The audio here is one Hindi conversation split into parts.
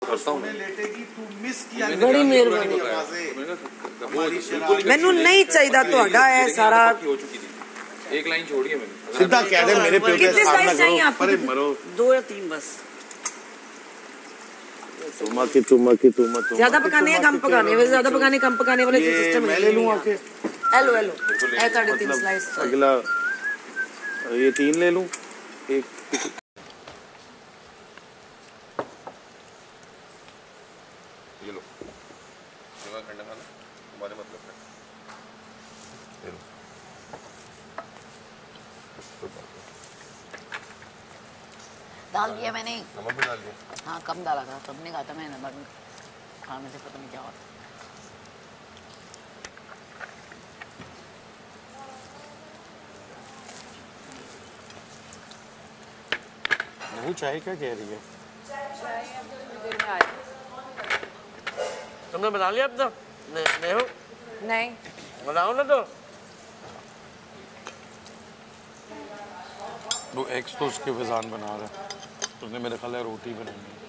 करता हूँ। बड़ी मेहरबानी। मैनू नहीं चाहिए ਤੁਹਾਡਾ ਇਹ सारा। एक लाइन छोड़ी है मैंने। सीधा कह दे मेरे पे कितने स्लाइस चाहिए आपको? अरे मरो 2 या 3 बस। तुम ज्यादा पकाने हैं कम पकाने, वैसे ज्यादा पकाने कम पकाने वाले सिस्टम मैं ले लूं आके। Hello hello a 3 slice. अगला ये 3 ले लूं एक। ये लो सेवा करने वाला तुम्हारे मतलब है। ये लो डाल दिया मैंने। नमक भी डाल दिया। हाँ कम डाला था, सबने कहा था मैं नमक खाने से पता नहीं क्या होता। नहीं चाय क्या कह रही है? तुमने बना लिया अब तो? नहीं हो? नहीं बनाओ ना तो। वो एग्स तो उसके वजान बना रहा है, उसने मेरे ख्याल है रोटी बनानी है।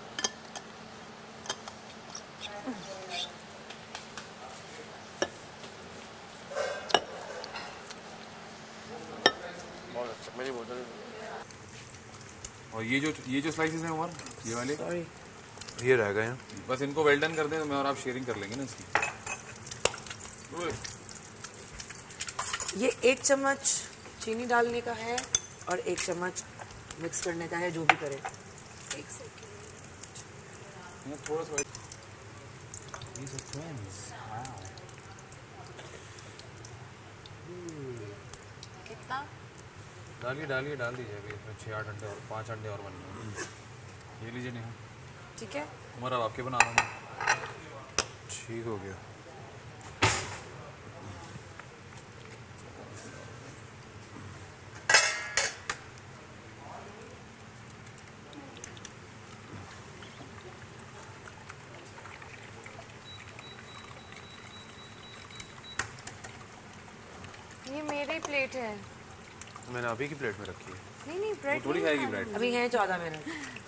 मेरी बोतल। और ये जो स्लाइसेस हैं उमर, ये वाले ये रह गए हैं, बस इनको वेल डन कर दें तो मैं और आप शेयरिंग कर लेंगे ना इसकी। ये 1 चम्मच चीनी डालने का है और 1 चम्मच मिक्स करने का है, जो भी करे। एक सेकंड थोड़ा सा कितना डाल दीजिए अभी इसमें 6-8 अंडे और 5 अंडे और बनने हैं। ये लीजिए नेहा। ठीक है उमर अब आपके बना रहा हूँ। ठीक हो गया। ये मेरी प्लेट है। मैंने अभी की प्लेट में रखी है। नहीं ब्रेड थोड़ी खाएगी ब्रेड। अभी है 14 मिनट।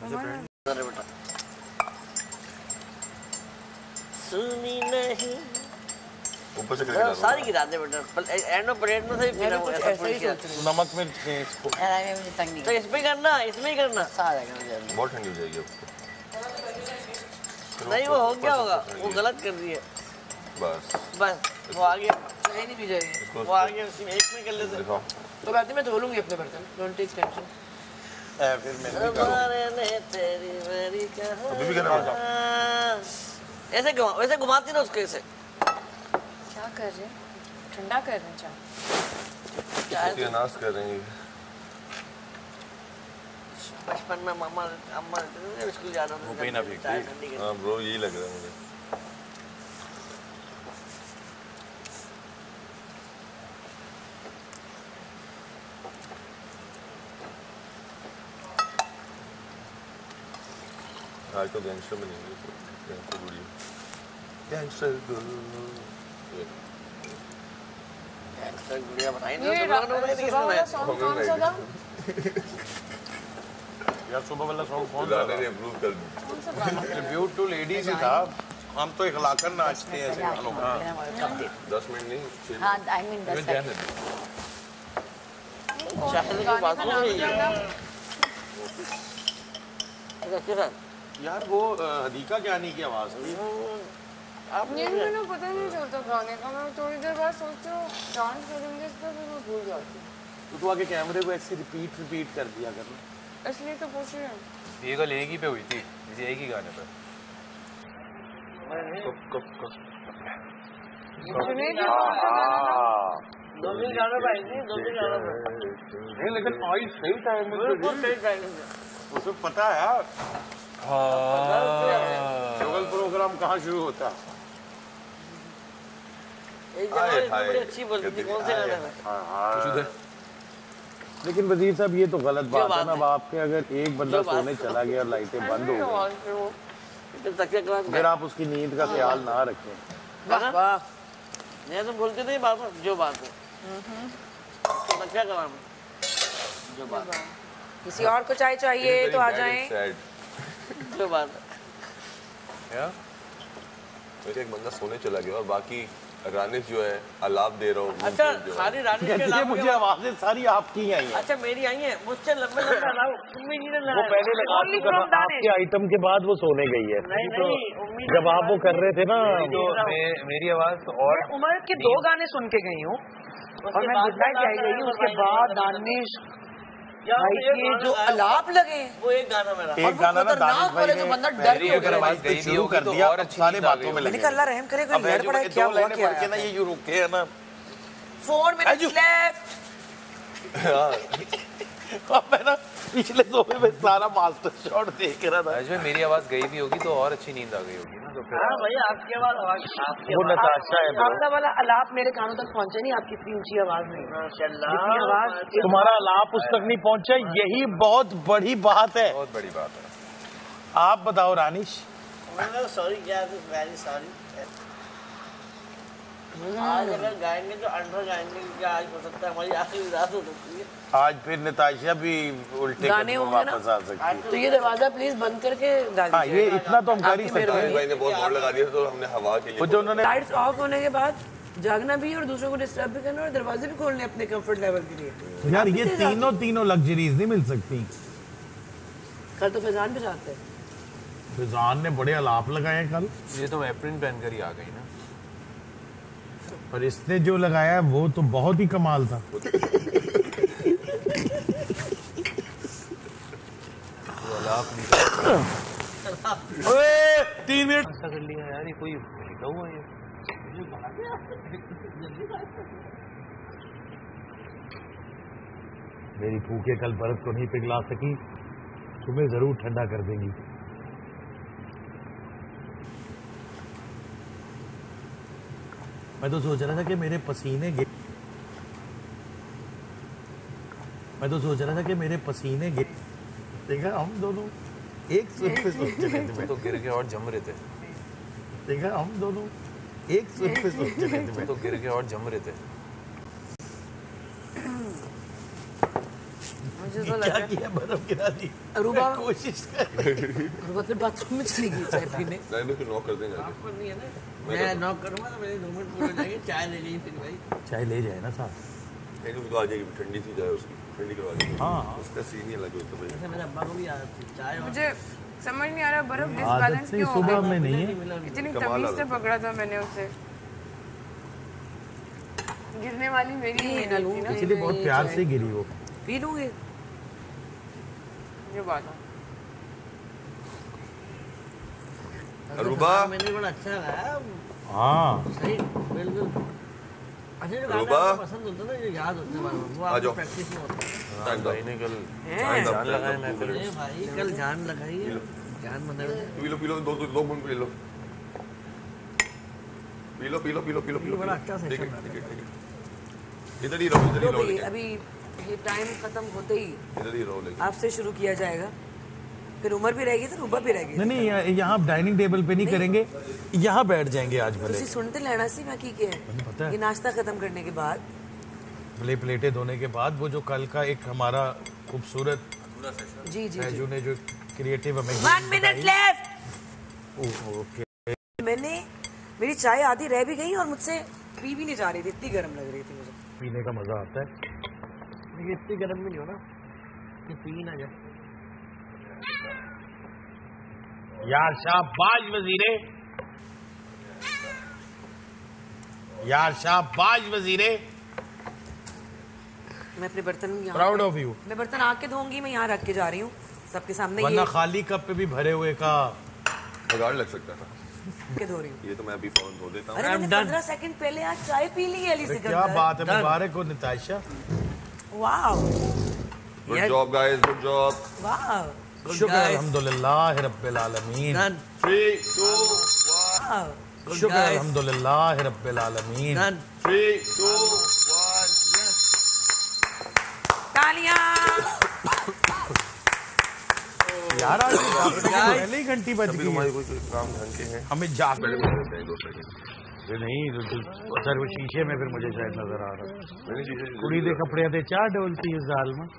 सुनी नहीं ऊपर से सारी गिरा दे बेटा, एंड में ब्रेड में से मैं भी कुछ ऐसा ही सोच रही हूँ। नमक मिर्च है इसको। मुझे तंग नहीं तो इसमें करना, इसमें ही करना सारा। बहुत ठंडी हो जाएगी अब। नहीं वो हो गया होगा, वो गलत कर दी है। बस वो आ गया, चाहिए नहीं भी जाएगी। वो आ गया, उसी में एक में कर लेते। दिखाओ। तो बात मैं धो लूंगी अपने बर्तन, डोंट टेक टेंशन। फिर मैंने भी कहा तेरी मेरी अभी भी करना होगा। ऐसे वैसे घुमाती ना उसको ऐसे। क्या कर रहे हैं? ठंडा कर रहे हैं चाय। ये नाश कर रहे हैं। बचपन में मामा अम्मा स्कूल जाना था। वो भी ना भीग। हाँ ब्रो यही लग रहा है मुझे। आज तो गैंगस्टर बनेंगे, गैंगस्टर गुड़िया, गैंगस्टर गुड़िया बनाई ये सुबह वाला सॉन्ग कौन सा था? यार सुबह वाला सॉन्ग कौन सा राणे ने अप्रूव कर दी। कौन सा गाना? ट्रिब्यूट टू लेडीज ही था। हम तो इखलाकन नाचते हैं ऐसे गानों में। 10 मिनट नहीं 6 हाँ आई मीन 10 मिनट। शायद की बात हो रही है। यार वो हदीका जानी की आवाज थी। ये मैंने पता नहीं चलता गाने का, मैं थोड़ी देर बाद सोचती हूँ डांस करूँगी इस पर, फिर मैं भूल जाती हूँ। तो तू आगे कैमरे को ऐसे रिपीट कर दिया करना। इसलिए तो पूछ रही हूँ। ये कल एक ही पे हुई थी, इसी एक ही गाने पे। कब दो दिन गाना पाएंगे, नहीं लेकिन आई सही टाइम में। बिल्कुल सही टाइम में। उसे पता है शुगल प्रोग्राम कहाँ शुरू होता है। एक जगह बड़ी अच्छी बोलती थी, कौन से गाने में? लेकिन वजीर साहब ये तो गलत बात है ना। अब आपके अगर एक बंदा सोने चला गया और लाइटें बंद हो गई, फिर आप उसकी नींद का ख्याल ना रखें। वाह नहीं तुम बोलते नहीं बात जो बात है। क्या करा जो बात। किसी और को चाय चाहिए तो आ जाएं। जो बात है। या वैसे एक बंदा सोने चला गया और बाकी रानिश जो है अलाप दे रहा हूँ। अच्छा सारी रानी के ये अलावा मुझे आवाजें सारी आपकी ही आई हैं। अच्छा मेरी आई है मुझसे लंबे लंबे अलाव उम्मीद नहीं वो लगाया। पहले लगा दी जब आपके आइटम के बाद वो सोने गई है। नहीं नहीं उम्मीद जब आप वो कर रहे थे ना तो मेरी आवाज और मैं उमर के 2 गाने सुन के गई हूँ और मैं गुड नाइट गाई गई हूँ। उसके बाद दानिश भाई के जो अलाप लगे वो एक गाना मेरा एक गाना ना दानिश भाई जो बंदा ने डर के अगर आवाज गई भी शुरू होगी कर तो दिया और और अच्छी सारे नींद आ बातों में गई। मैंने लगे। कहा अल्लाह रहम करे कोई लड़ पड़ा है क्या दो हुआ लाइनें क्या पढ़ के ना ये जो रुके है ना 4 minutes left अब मैं ना पिछले सोफे में सारा मास्टर शॉट देख रहा था। आज में मेरी आवाज गई भी होगी तो और अच्छी नींद आ गई होगी ना तो फिर हाँ भाई आपकी आवाज आपकी वो नताशा है आपका वाला अलाप मेरे कानों तक पहुंचा नहीं। आपकी इतनी ऊंची आवाज नहीं जितनी आवाज तुम्हारा अलाप उस तक नहीं पहुंचा, यही बहुत बड़ी बात है। बहुत बड़ी बात है। आप बताओ रानिश। सॉरी क्या वेरी सॉरी। आज अगर गाएंगे तो अंडर गाएंगे क्योंकि आज हो सकता है हमारी आखिरी रात हो सकती है। आज फिर निताशा भी उल्टे गाने कदमों होंगे ना? वापस आ सकती है। तो ये दरवाजा प्लीज बंद करके डाल हाँ ये इतना तो हम कर ही सकते रानिश हैं। भाई ने बहुत बोर्ड लगा दिया तो हमने हवा के लिए वो जो उन्होंने लाइट्स ऑफ होने के बाद जागना भी और दूसरों को डिस्टर्ब भी करना और दरवाजे भी खोलने अपने कंफर्ट लेवल के लिए। यार ये तीनों लग्जरीज नहीं मिल सकती। कल तो फैजान भी जाते हैं। फिजान ने बड़े अलाप लगाए हैं कल, ये तो एप्रिन पहनकर ही आ गई ना। पर इसने जो लगाया है वो तो बहुत ही कमाल था। ओए 3 मिनट ऐसा कर लिया यार, ये कोई लेटा हुआ है। मेरी फूके कल बर्फ को नहीं पिघला सकी, तुम्हें जरूर ठंडा कर देंगी। मैं तो सोच रहा था कि मेरे पसीने देखा हम दोनों एक सुर पे सोच रहे थे। तो गिर के और जम रहे थे। देखा हम दोनों एक सुर पे सोच रहे थे। तो गिर के और जम रहे थे। मुझे तो क्या लगा किया, बर्फ गिरा दी। अरूबा कोशिश कर अरूबा फिर बाथरूम में चली गई चाय पीने। नहीं फिर नॉक कर देंगे आगे। आपको नहीं है ना मैं नॉक करूंगा तो मेरे 2 मिनट पूरे हो जाएंगे। चाय ले लीजिए फिर भाई। चाय ले जाए ना साहब। नहीं तो आ जाएगी ठंडी सी जाए उसकी ठंडी करवा देंगे। हाँ उसका सीन ही अलग होता है। ऐसे मेरे अब्बा को भी आदत थी चाय और मुझे समझ नहीं आ रहा बर्फ आदत डिसबैलेंस से क्यों हो सुबह गई। में नहीं है। इतनी कमाल तमीज आ से गया। पकड़ा था मैंने उसे। गिरने वाली मेरी ही ना लूं, थी ना। इसलिए बहुत प्यार से गिरी वो। पी लूंगी। ये बात है। अरूबा मैंने बड़ा अच्छा लगाया हाँ सही बिल्कुल। अच्छा जो गाना अरूबा। आपको पसंद होता है ना जो याद होते हैं बार-बार, वो आ आपकी जाओ। प्रैक्टिस में होता है। टाइम दो भाई ने कल हैं? जान लगाया मैं फिर अरे भाई कल जान लगाई है जान बना पी लो दो बूंद पी लो। पी लो बड़ा अच्छा सेशन ठीक था। है, ठीक है। इधर ही रहो तो भाई लेकिन। अभी ये टाइम खत्म होते ही इधर ही रहो लेकिन। आपसे शुरू किया जाएगा। फिर उमर भी रहेगी तो रूबा भी रहेगी। नहीं यहाँ डाइनिंग टेबल पे नहीं करेंगे, यहाँ बैठ जाएंगे आज भले। ਤੁਸੀਂ ਸੁਣते ਲੈਣਾ ਸੀ मैं की के पता है। ये नाश्ता खत्म करने के बाद प्लेटें धोने के बाद वो जो कल का एक हमारा खूबसूरत जी जी फैजू ने जो क्रिएटिव हमें 1 मिनट लेफ्ट। ओके मैंने मेरी चाय आधी रह भी गई और मुझसे पी भी नहीं जा रही थी, इतनी गर्म लग रही थी मुझे। पीने का मजा आता है। लेकिन इतनी गर्म भी नहीं हो ना कि पी ना जाए। यार शाबाश वजीरे, यार शाबाश वजीरे, मैं अपने बर्तन यहाँ प्राउड ऑफ यू। मैं बर्तन आके धोऊंगी, मैं यहाँ रख के जा रही हूँ सबके सामने। वरना ये खाली कप पे भी भरे हुए का बगाड़ लग सकता था। के धो रही हूँ। ये तो मैं अभी फौरन धो देता हूँ। अरे मैंने 15 सेकंड पहले आज चाय पी ली है अली अरे से। क्या बात है, मुबारक हो निताशा। वाह good job guys, good job. वाह शुक्र अल्हम्दुलिल्लाह रब्बिल आलमीन। 3 2 वाह शुक्र अल्हम्दुलिल्लाह रब्बिल आलमीन। 3 2 1 तालियां। यार आज पहले ही घंटी बज गई है। हमारी कोई काम ढंग के हैं। हमें जाग पहले बोल देते हैं 2 सेकंड। ये नहीं सर, वो शीशे में फिर मुझे शायद नजर आ रहा है। मैंने शीशे से कुड़ी दे कपड़े थे चार डोलती इस दाल में।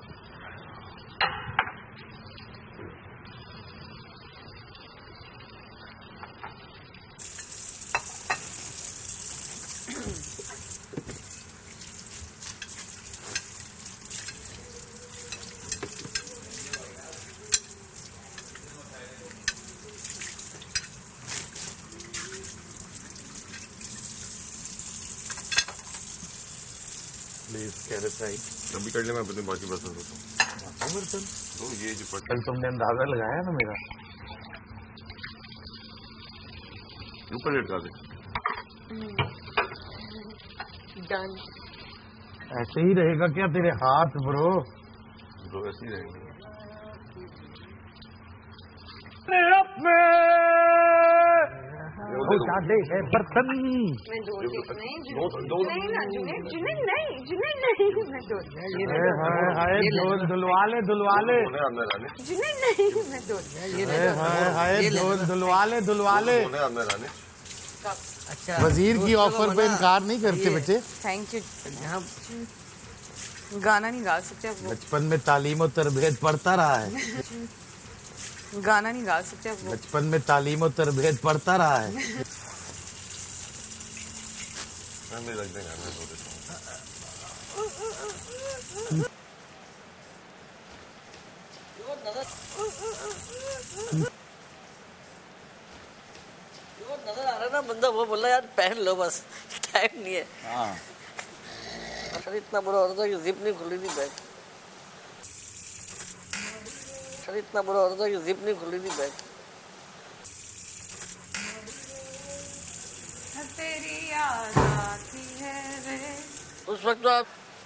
अभी कर ले, मैं अपने बाकी बर्तन धोता हूँ। बर्तन तो ये जो कल तुमने अंदाजा लगाया ना मेरा, ऊपर लटका दे। डन। ऐसे ही रहेगा क्या तेरे हाथ ब्रो? तो ऐसे ही रहेगा। साढ़े है बर्तन। मैं दो नहीं ना जुनेद नहीं मैं दो हाय धुलवा ले जुनेद नहीं मैं दो धुलवा ले। अच्छा वजीर की ऑफर पे इनकार नहीं करते बेटे। Thank you. गाना नहीं गा सकते आप वो? बचपन में तालीम और तरबियत पढ़ता रहा है। गाना नहीं गा सकते आप वो? बचपन में तालीम और तरबियत पढ़ता रहा है। मैं लग देगा, मैं धो देता हूँ। नजर आ रहा है ना बंदा, वो बोला यार पहन लो बस, टाइम नहीं है। हाँ सर इतना बुरा हो रहा था कि जिप नहीं खुली थी बैग। सर इतना बुरा हो रहा था कि जिप नहीं खुली थी बैग। तेरी याद आती है रे। उस वक्त तो आप,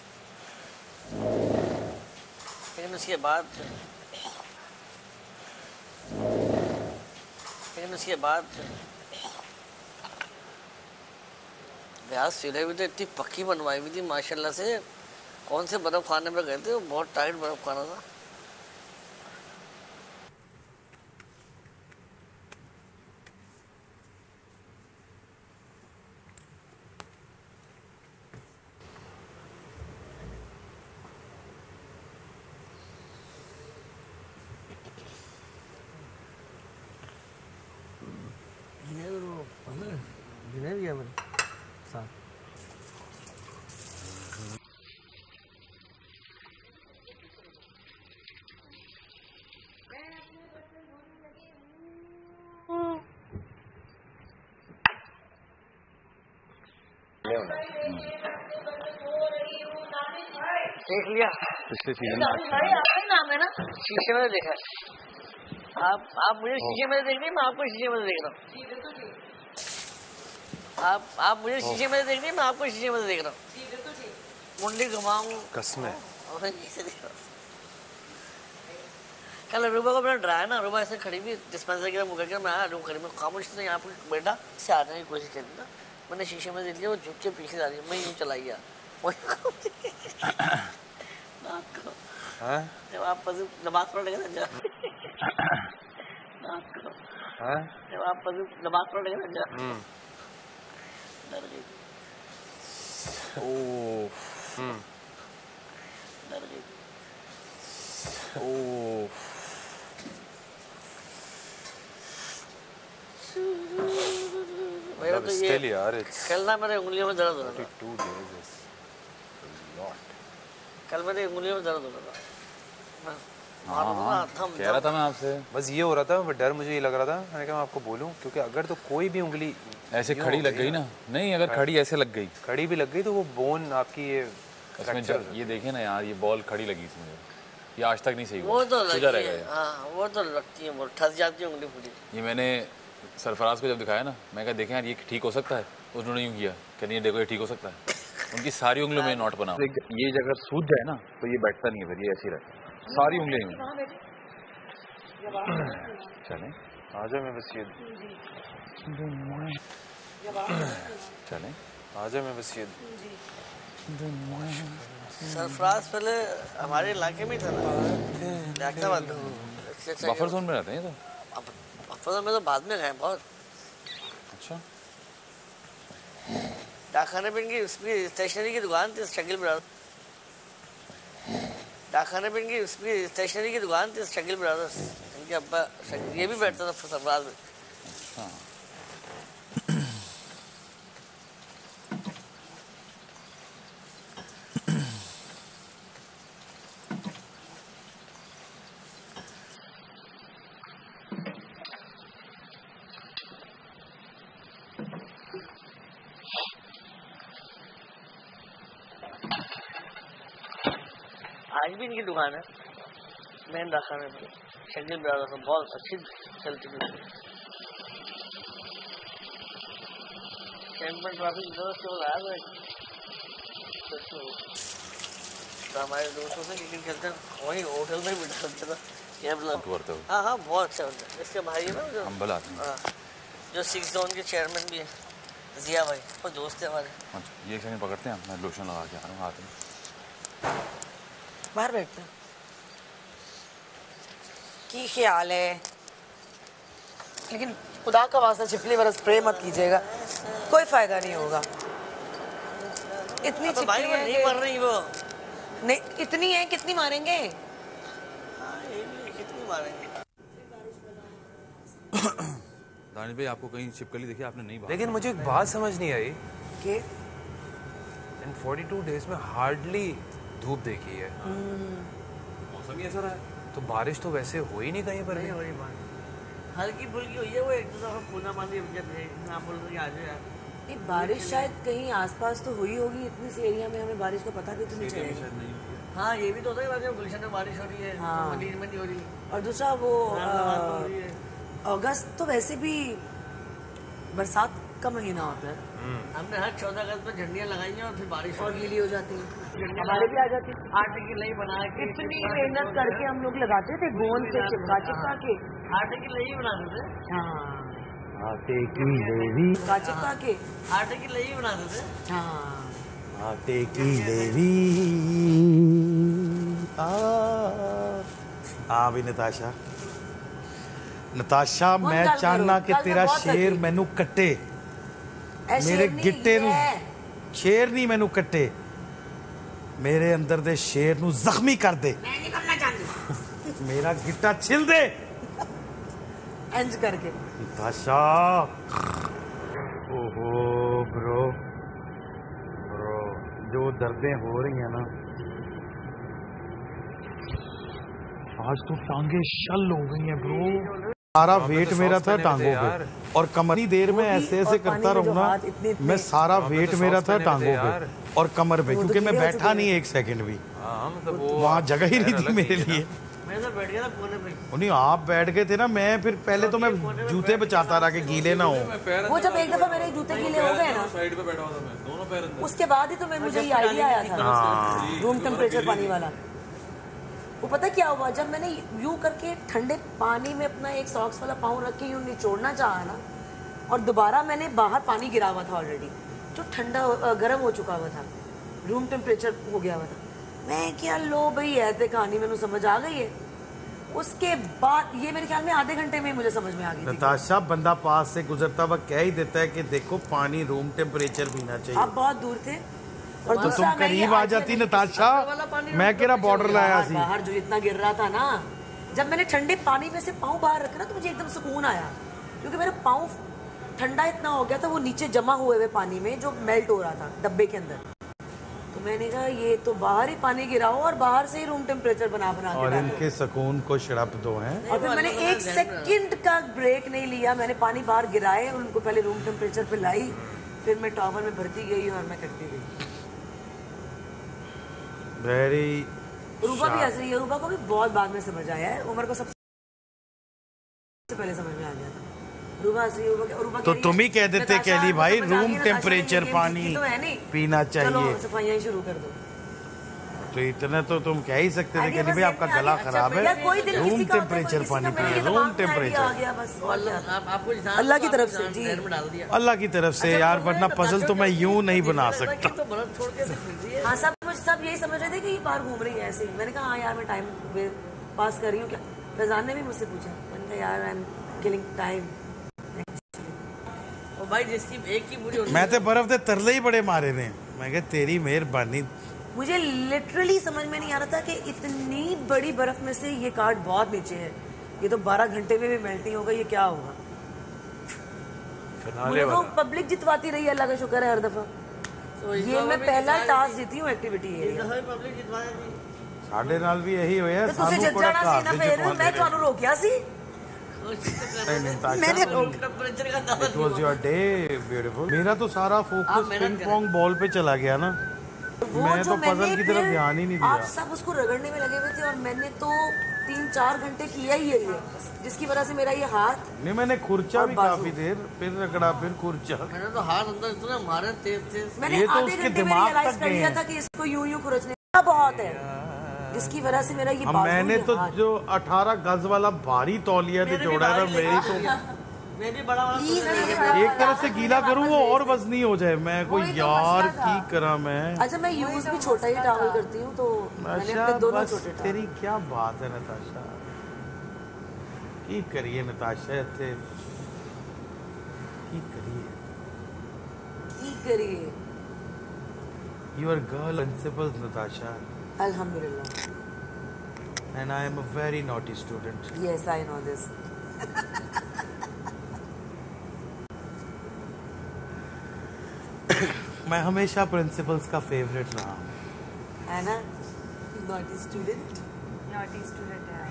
लेकिन उसके बाद ब्यास चूल्हे भी तो इतनी पक्की बनवाई हुई थी माशाल्लाह से। कौन से बर्फ खाने में गए थे, वो बहुत टाइट बर्फ खाना था। देख लिया पिछले सीजन में आपका नाम है ना, शीशे में देखा। आप मुझे शीशे में देख रही, मैं आपको शीशे में देख रहा हूँ। आप मुझे शीशे में देख रही, मैं आपको शीशे में देख रहा हूँ। मुंडी घुमाऊं कसम है। कल रूबा को अपना ड्राया ना, रूबा ऐसे खड़ी भी डिस्पेंसर की मुकर के मैं आया रूम खड़ी में खामोश से यहाँ पे बैठा से आने की कोशिश करी ना। मैंने शीशे में देख लिया, वो झुक के पीछे जा रही है, मैं यूँ चलाई गया। जब आप नमाज पढ़ लगे ना, जब आप नमाज पढ़ लगे ना, डर गई। डर गई। मेरा तो ये कल ना मेरे उंगलियों में दर्द हो रहा था। कल मेरे उंगलियों में दर्द हो रहा था। कह रहा था मैं आपसे, बस ये हो रहा था, डर मुझे ये लग रहा था। मैंने कहा मैं आपको बोलूं, क्योंकि अगर तो कोई भी उंगली ऐसे खड़ी लग गई ना, नहीं अगर खड़ी ऐसे लग गई, खड़ी भी लग गई तो वो बोन आपकी ये ये देखे ना यार, ये बॉल खड़ी लगी थी मुझे, ये आज तक नहीं सही वो तो लगती रहेगा है। हाँ वो तो लगती है, वो ठस जाती है उंगली पूरी। ये मैंने सरफराज को जब दिखाया ना, मैं कहा देखें यार ये ठीक हो सकता है, उन्होंने यूँ किया, कहनी देखो ये ठीक हो सकता है। उनकी सारी उंगलियों में नॉट बना। ये अगर सूज जाए ना तो ये बैठता नहीं है, फिर ये ऐसे ही रहता है सारी उंगलियों में। चलें आ जाए, मैं बस ये चलें आ जाए, मैं बस ये सरफराज पहले हमारे इलाके में था ना, बफर जोन में रहते हैं। तो बफर जोन में तो बाद में गए बहुत। अच्छा डाकखाने पे इनकी उसकी स्टेशनरी की दुकान थी, शकील ब्रदर्स। डाकखाने पे इनकी उसकी स्टेशनरी की दुकान थी, शकील ब्रदर्स। इनके अब्बा ये भी बैठता था सरफराज में। आज भी इनकी दुकान है मेन रखा में, शकील ब्रदर्स में, बहुत अच्छी चलती थी। चैंपियन ट्रॉफी केवल आया हुआ है तो हमारे दोस्तों से क्रिकेट खेलते हैं, वही होटल में भी खेलते थे। हाँ हाँ बहुत अच्छा होता है। इसके भाई है ना जो अंबल आते हैं, जो 6 जोन के चेयरमैन भी है, जिया भाई, वो दोस्त है हमारे। अच्छा ये एक सेकंड पकड़ते हैं, मैं लोशन लगा के आ रहा हूँ हाथ में। बाहर बैठते हैं। की ख्याल है, लेकिन खुदा का वास्ता छिपली वाला स्प्रे मत कीजिएगा, कोई फायदा नहीं होगा। इतनी तो भाई वो नहीं मर रही वो, नहीं इतनी है, कितनी मारेंगे? हाँ ये भी कितनी मारेंगे। दानिश भाई आपको कहीं छिपकली देखी आपने? नहीं बात। लेकिन मुझे एक बात समझ नहीं आई कि इन 42 डेज में हार्डली धूप देखी है। मौसम ही ऐसा रहा है। तो बारिश तो वैसे हो ही नहीं कहीं पर भी। हल्की फुल्की हुई है वो, एक दूसरा पूना मानी ना बोल रही आ जाए यार। नहीं, बारिश शायद कहीं आसपास तो हुई होगी, इतनी सी एरिया में हमें बारिश का पता भी तो नहीं चलेगा। हाँ ये भी तो होता है कि गुलशन में बारिश हो रही है, हाँ। मदीन में नहीं हो रही, और दूसरा वो हो रही है। अगस्त तो वैसे भी बरसात का महीना होता है हमने हर 14 अगस्त पे झंडियाँ लगाई हैं और फिर बारिश और गीली हो जाती है, हमारे भी आ जाती है। आटे की लई बना के इतनी मेहनत करके हम लोग लगाते थे, गोंद से चिपका चिपका के। आटे की लई बनाते थे, हाँ, आटे की लेवी, चिपका चिपका के। आटे की लई बनाते थे। हाँ, आटे की लेवी। हाँ भी नताशा, नताशा बहुत मैं गल चाहना करो, कि गल तेरा बहुत शेर लगी। मैनू कट्टे, ऐ मेरे शेरनी गिट्टे ये नू है। शेर नहीं मैनू कट्टे, मेरे अंदर दे शेर नू जख्मी कर दे, मैं नहीं करना चाहती मेरा गिट्टा छिल दे। इंज करके। नताशा, ओहो ब्रो, जो दर्दें हो रही हैं ना, आज तो टांगे शल हो गई हैं ब्रो। सारा वेट तो मेरा सॉक्स था पहने टांगों थे यार। पे, और कमर ही देर में वो भी, ऐसे ऐसे और करता पानी में जो रहूंगा, हाथ इतने- मैं सारा वहाँ पे वेट तो मेरा सॉक्स था पहने थे टांगों यार। पे और कमर पे, वो तो क्योंकि मैं गीले हो बैठा चुके नहीं एक सेकंड भी, हाँ मतलब वो वहाँ जगह ही नहीं खैर थी अलग मेरे चीज़ है ना। लिए। मैं तो बैठ गया था कोने पे। नहीं आप बैठ गए थे ना, मैं फिर पहले तो मैं जूते बचाता रहा कि गीले ना हो। वो जब एक दफा मेरे जूते गीले हो गए ना, साइड पे बैठा हुआ था मैं, दोनों पैर अंदर। उसके बाद ही तो मुझे ये आइडिया आया था रूम टेम्परेचर पानी वाला। वो पता क्या हुआ, जब मैंने यूं करके ठंडे पानी में अपना एक सॉक्स वाला पाँव रख के यूं निचोड़ना चाहा ना, और दोबारा मैंने बाहर पानी गिरा हुआ था ऑलरेडी, जो ठंडा गर्म हो चुका हुआ था, रूम टेम्परेचर हो गया हुआ था। मैं क्या लो भाई ऐसे कहानी मैंने समझ आ गई है। उसके बाद ये मेरे ख्याल में आधे घंटे में मुझे समझ में आ गई थी। नताशा, बंदा पास से गुजरता हुआ कह ही देता है कि देखो पानी रूम टेम्परेचर पीना चाहिए। आप बहुत दूर थे, और तो दूसरा तुम मैं ये करीब आ आइडिया जाती नहीं- नताशा, मैं केरा बॉर्डर लाया सी। बाहर जो इतना गिर रहा था ना, जब मैंने ठंडे पानी में से पाँव बाहर रखा ना, तो मुझे एकदम सुकून आया, क्योंकि मेरा पाँव ठंडा इतना हो गया था, वो नीचे जमा हुए हुए पानी में जो मेल्ट हो रहा था डब्बे के अंदर। तो मैंने कहा ये तो बाहर ही पानी गिराओ और बाहर से ही रूम टेम्परेचर बना के और डालो। इनके सुकून को शड़प दो हैं। और फिर मैंने एक सेकंड का ब्रेक नहीं लिया, मैंने पानी बाहर गिराए और उनको पहले रूम टेम्परेचर पे लाई, फिर मैं टॉवल में भरती गई और मैं करती गई। वेरी रूबा भी हंस रही है, रूबा को भी बहुत बाद में समझ आया है, उमर को सबसे पहले समझ में आ गया था। रूबा हंस रही है, रूबा तो तुम ही कह देते नताशा, कैली भाई, आपको समझ आ रूम गई, नताशा, टेम्परेचर ये पानी तो है नहीं, पीना चलो चाहिए। सफाइयाँ ही शुरू कर दो। तो इतना तो तुम कह ही सकते थे आगे कैली बस भाई आपका इतने गला आगे, खराब अच्छा, है, कोई दिन रूम किसी का होता है, टेम्परेचर कोई पानी किसी का, पिए, मेरे रूम दिमाग में आइडिया टेम्परेचर। आ गया बस, और क्या। आपको अल्लाह की तरफ से, जी। नहर में डाल दिया। अल्लाह की तरफ से यार, वरना पजल तो मैं यूं नहीं बना सकता। तो बर्फ छोड़ के ऐसे फिर रही है। हाँ, सब यही समझ रहे थे कि ये बाहर घूम रही है ऐसे ही। मैंने कहा हाँ यार मैं टाइम पास कर रही हूँ क्या। फैजान ने भी मुझसे पूछा, मैंने कहा यार आई एम किलिंग टाइम। और भाई जिसकी एक की पूरी होती मैं तो बर्फ दे तरले ही बड़े मारे ने, मैं कहा तेरी मेहरबानी। मुझे लिटरली समझ में नहीं आ रहा था कि इतनी बड़ी बर्फ में से ये कार्ड बहुत नीचे है, ये तो 12 घंटे में भी मेल्ट नहीं होगा, ये क्या होगा। मुझे तो पब्लिक जितवाती रही, अल्लाह का शुक्र है हर दफा। ये मैं पहला टास्क जीती हूँ एक्टिविटी है। पब्लिक जितवाया थी। साडे नाल भी यही होया, तो तुझे जज जाना सी ना, फिर मैं ਤੁਹਾਨੂੰ रोकिया सी, मैंने रोक टेम्परेचर का दावा It was your day, beautiful. मेरा तो सारा फोकस मेहनत पिंग पोंग बॉल पे चला गया ना। वो मैं जो तो मैंने पजल की तरफ फिर ध्यान ही नहीं आप दिया। सब उसको रगड़ने में लगे हुए थे और मैंने तो 3-4 घंटे किया ही यही है, जिसकी वजह से मेरा ये हाथ नहीं मैंने खुर्चा और भी बाजू। काफी देर, फिर रगड़ा, फिर खुर्चा। मैंने तो हाथ अंदर इतने मारे तेज मैंने ये तो आधे उसके घंटे में दिमाग रियलाइज तक कर गए लिया हैं। था कि इसको यूं खुरचने का बहुत है, जिसकी वजह से मेरा ये बाजू, मैंने ये तो हाथ। जो 18 गज वाला भारी तौलिया मैंने भी जोड़ा था, भारी मेरी तो लगा। मैं भी बड़ा वाला प्लीज एक तरफ से गीला करूं वो और वजनी हो जाए। मैं कोई वही तो यार मसला था। की करा मैं। अच्छा मैं यूज भी छोटा ही टावल करती हूँ, तो मैंने नताशा अपने दोनों बस छोटे टावल। तेरी क्या बात है नताशा, की करिए नताशा इत्थे की करिए। ठीक करिए। Your girl principles Natasha अल्हम्दुलिल्लाह। and I am a very naughty student. Yes, I know this. मैं हमेशा प्रिंसिपल्स का फेवरेट रहा हूँ। है ना? Naughty student. नॉटी स्टूडेंट है।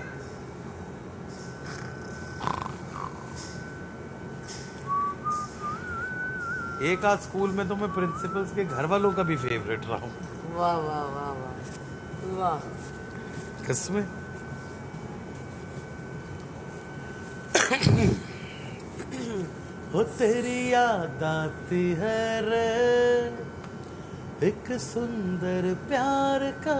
एक आध स्कूल में तो मैं प्रिंसिपल्स के घर वालों का भी फेवरेट रहा हूँ। वाह वाह वाह वाह वाह। किसमें? हो तेरी याद आती है रे एक सुंदर प्यार का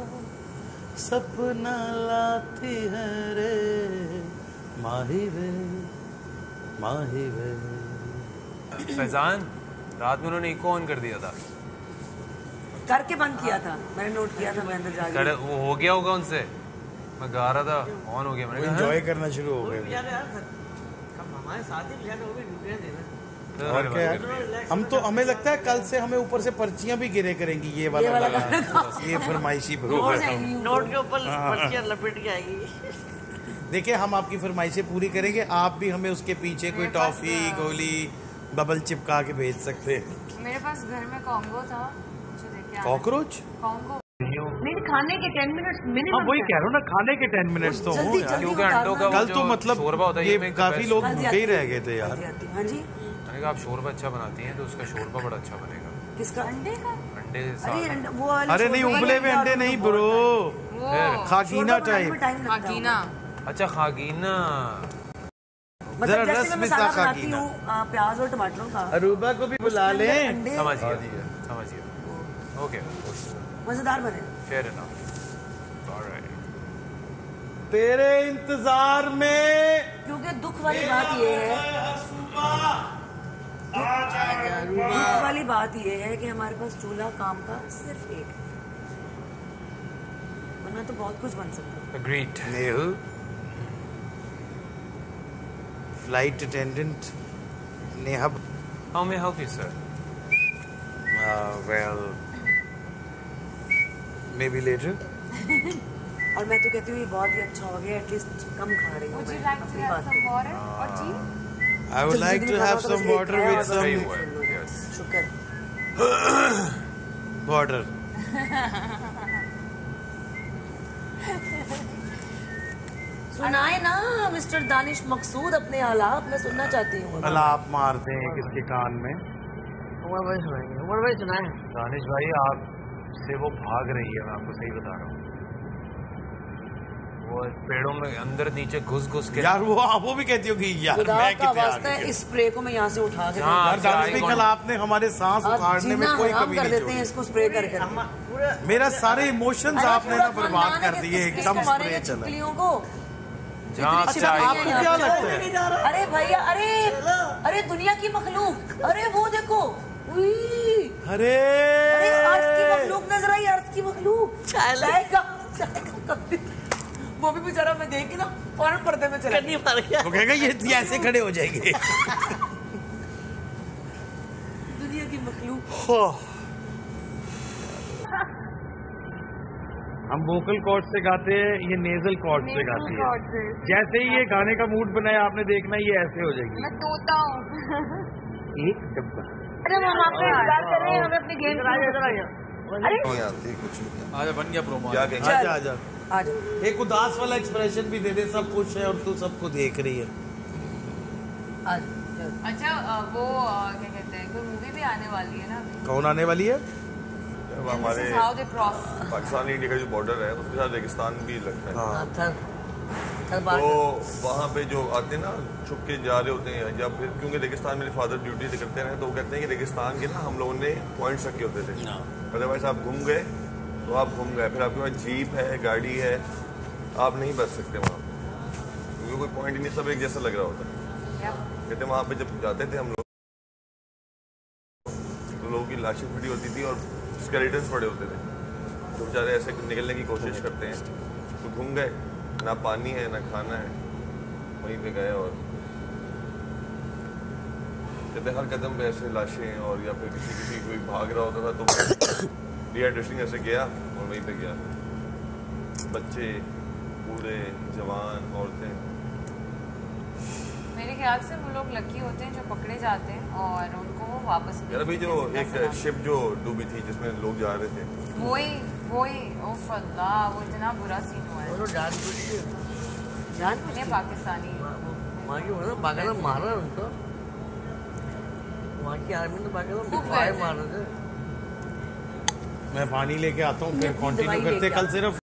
सपना लाती है रे माही वे माही वे। फैजान रात में उन्होंने इको ऑन कर दिया था, करके बंद किया था, मैंने नोट किया था, मैं अंदर जाके। वो हो गया होगा उनसे, मैं गा रहा था ऑन हो गया, मैंने कहा एंजॉय करना शुरू हो गए। हमारे साथ ही वो भी ढूंढे थे ना। हाँ? और क्या यार, हम तो हमें लगता है कल से हमें ऊपर से पर्चियां भी गिरे करेंगी। ये वाला लगा, ये फरमाइशी प्रोग्राम। नोट के ऊपर पर्चियां लपेट के आएगी। देखिए हम आपकी फरमाइशें पूरी करेंगे, आप भी हमें उसके पीछे कोई टॉफी गोली बबल चिपका के भेज सकते हैं। मेरे पास घर में कॉन्गो था, मुझे लेके आना। कॉकरोच? कॉन्गो नहीं खाने के 10 मिनट हाँ मिनिमम। वही कह रहा हूँ ना, खाने के 10 मिनट्स तो जल्दी हो यार। जल्दी क्योंकि अंडों का कल वो तो जो मतलब शोरबा होता है, ये ये make the काफी best। लोग हाँ जी, भूखे ही रह गए थे यार। हाँ जी। मैंने कहा आप शोरबा अच्छा बनाती हैं तो उसका शोरबा बड़ा अच्छा बनेगा, किसका? अंडे का अंडे अरे साथ। वो वाले अरे नहीं, शोरबे उबले में हुए अंडे नहीं ब्रो, वो खागीना टाइप। टाइम लगता है। खागीना। अच्छा खागीना, मतलब जरा जैसे रस मैं में मसाला सा बनाती खागीना। हूँ प्याज और टमाटरों का, अरूबा को भी बुला उसके ले। अंदर अंडे समझ गया समझ गया, ओके मजेदार बने। Fair enough, alright. तेरे इंतजार में क्योंकि दुख वाली बात ये है, दुख वाली बात ये है कि हमारे पास चूल्हा काम का सिर्फ एक है, वरना तो बहुत कुछ बन सकता है। Agreed. Nehu flight attendant Neha. How may help you sir? Well may be later. और मैं तो कहती हूँ ये बहुत ही अच्छा हो गया, एटलीस्ट कम खा रही हूँ Would you मैं like to अपनी have बात some water or tea? I would like to have some water with Very some well, yes. शुक्र। water. सुनाए ना मिस्टर दानिश मकसूद अपने हालात, मैं सुनना चाहती हूँ। अलाप मारते हैं किसके कान में। उमर भाई सुनाएंगे, उमर भाई सुनाए। दानिश भाई आपसे वो भाग रही है, मैं आपको सही बता रहा हूँ। वो पेड़ों में अंदर नीचे घुस घुस के यार वो भी कहती होगी यार खुदा मैं का कितने वास्ता है, इस स्प्रे को मैं यहाँ से उठा के हाँ, यार दानिश भाई कल आपने हमारे सांस उखाड़ने में कोई हराम कमी कर नहीं देते हैं छोड़ी। इसको स्प्रे कर कर। मेरा सारे इमोशंस आपने ना बर्बाद कर दिए, एकदम स्प्रे चला। चिपकलियों को जहाँ अच्छा आपको क्या लगता है? अरे भैया, अरे दुनिया की मखलूक, अरे वो देखो, उई, अरे अरे अर्थ की मखलूक नजर आई, अर्थ की मखलूक। चाय का कप। वो भी बेचारा मैं देख के ना फौरन पर्दे में चला कन्नी मार गया। वो कहेगा ये ऐसे खड़े हो जाएंगे। दुनिया की मखलूक। हम वोकल कॉर्ड से गाते हैं, ये नेजल कॉर्ड से गाती है। जैसे ही ये गाने का मूड बनाया आपने देखना ये ऐसे हो जाएगी। मैं तोता हूँ। एक डब्बा। अरे हम आपसे इंतजार कर रहे हैं, हमें अपनी गेम नहीं आती कुछ नहीं। आजा बन गया प्रोमो। क्या कहेंगे? आजा आजा, आज एक उदास वाला एक्सप्रेशन भी दे दे, सब खुश है और तू सबको देख रही है। आज अच्छा वो क्या कहते हैं, कोई मूवी भी आने वाली है ना अभी? कौन आने वाली है? अब This हमारे is how they cross. Pakistan India का जो बॉर्डर है उसके साथ रेगिस्तान भी लगता है। हाँ, थर बार तो वहाँ पे जो आते हैं ना छुप के जा रहे होते हैं, या फिर क्योंकि रेगिस्तान मेरे फादर ड्यूटी से करते रहे, तो वो कहते हैं कि रेगिस्तान के ना हम लोगों ने पॉइंट्स रखे होते थे। अदरवाइज आप घूम गए तो आप घूम गए, फिर आपके पास जीप है, गाड़ी है, आप नहीं बच सकते वहाँ पे, क्योंकि कोई पॉइंट ही नहीं, सब एक जैसा लग रहा होता है। Yep. कहते हैं वहाँ पे जब जाते थे हम लोग तो लोगों की लाशें फटी होती थी और स्केलेटन्स पड़े होते थे, तो बेचारे ऐसे निकलने की कोशिश करते हैं, तो घूम गए, ना पानी है ना खाना है, वहीं पे गए और कहते हर कदम पे ऐसे लाशें, और या फिर किसी कोई भाग रहा होता था तो डिहाइड्रेशन ऐसे गया और वहीं पे गया, बच्चे, बूढ़े, जवान, औरतें। मेरे ख्याल से वो लोग लकी होते हैं जो पकड़े जाते हैं और उनको वो वापस यार अभी जो एक शिप जो डूबी थी जिसमें लोग जा रहे थे, वही ओफ अल्लाह, वो इतना बुरा सीन हुआ है। वो लोग जान बुझ के इन्हें पाकिस्तानी वहाँ की ना पाकिस्तान मारा उनको, वहाँ की आर्मी ने पाकिस्तान गए थे। मार रहे थे। मैं पानी लेके आता हूँ, फिर अपनी दवाई कंटिन्यू करते लेके कल सिर्फ